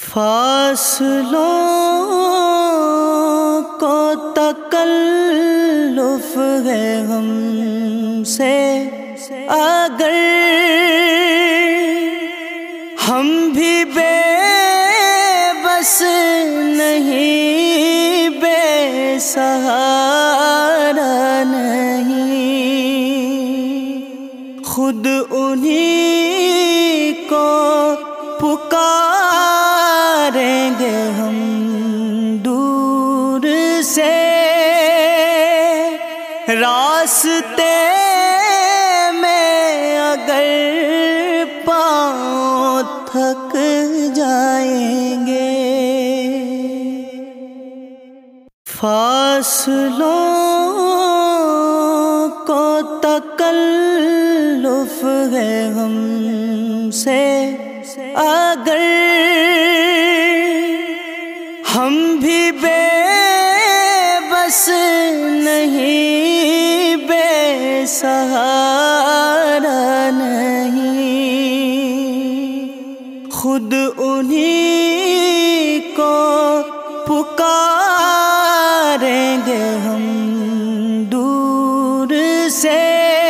فاصلوں کو تکلف ہے ہم سے، اگر ہم بھی بے بس نہیں، بے سہارا نہیں، خود انہی کو پکاریں گے ہم دور سے، راستے میں اگر پاؤں تھک جائیں گے، فاصلوں کو تکلف ہے ہم سے، اگر ہم بھی بے بس نہیں، بے سہارا نہیں، خود انہی کو پکاریں گے ہم دور سے،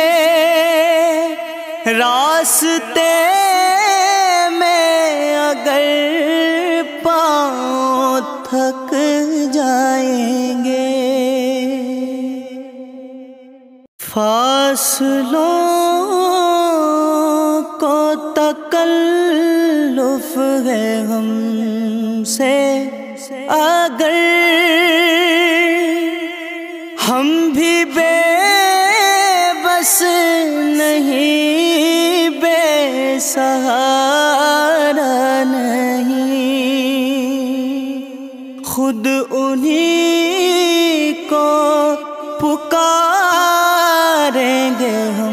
راستے میں اگر پاؤں تھک جائیں گے، فاصلوں کو تکلف ہے ہم سے، اگر ہم بھی بے بس نہیں، بے سہارا نہیں، خود انہی کو پکاریں گے ہم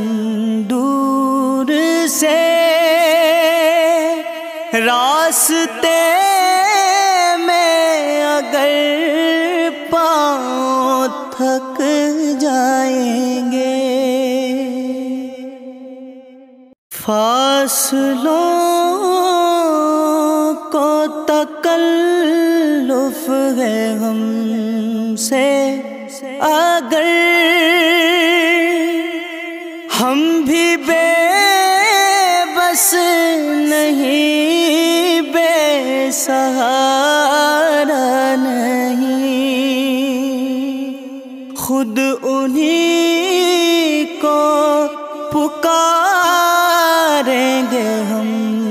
دور سے، راستے میں اگر پاؤں تھک جائیں گے، فاصلوں کو تکلف ہے ہم سے، اگر ہم بھی بے بس نہیں، بے سہارا نہیں، خود انہی کو پکاریں گے ہم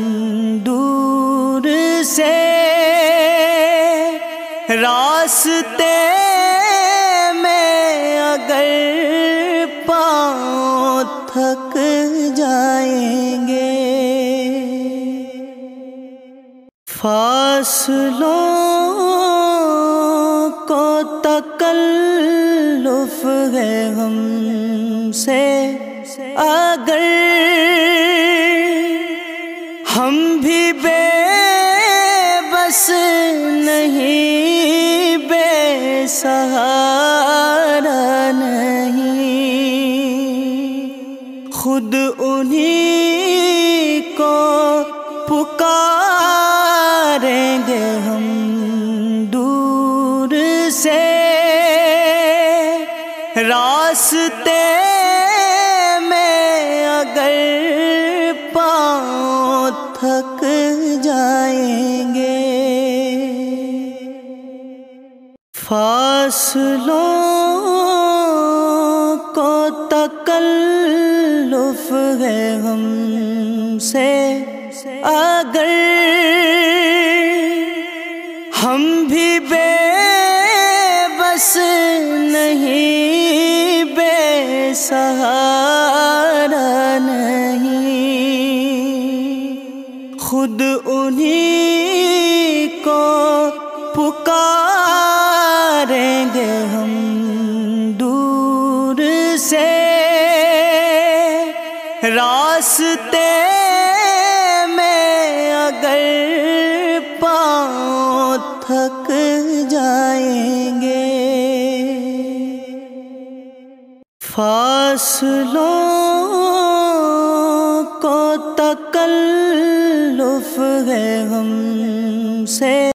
دور سے، راستے میں اگر پاؤں تھک جائیں گے، فاصلوں کو تکلف ہے ہم سے، اگر ہم بھی بے بس نہیں، بے سہارا نہیں، خود انہی کو پکاریں گے ہم دور سے، راستے میں اگر پاؤں تھک جائیں گے، فاصلوں کو تکلف ہے ہم سے، اگر ہم بھی بے بس نہیں، بے سہارا نہیں، خود انہی کو پکاریں گے ہم دور سے، راستے میں اگر پاؤں تھک جائیں گے، فاصلوں کو تکلف ہے ہم سے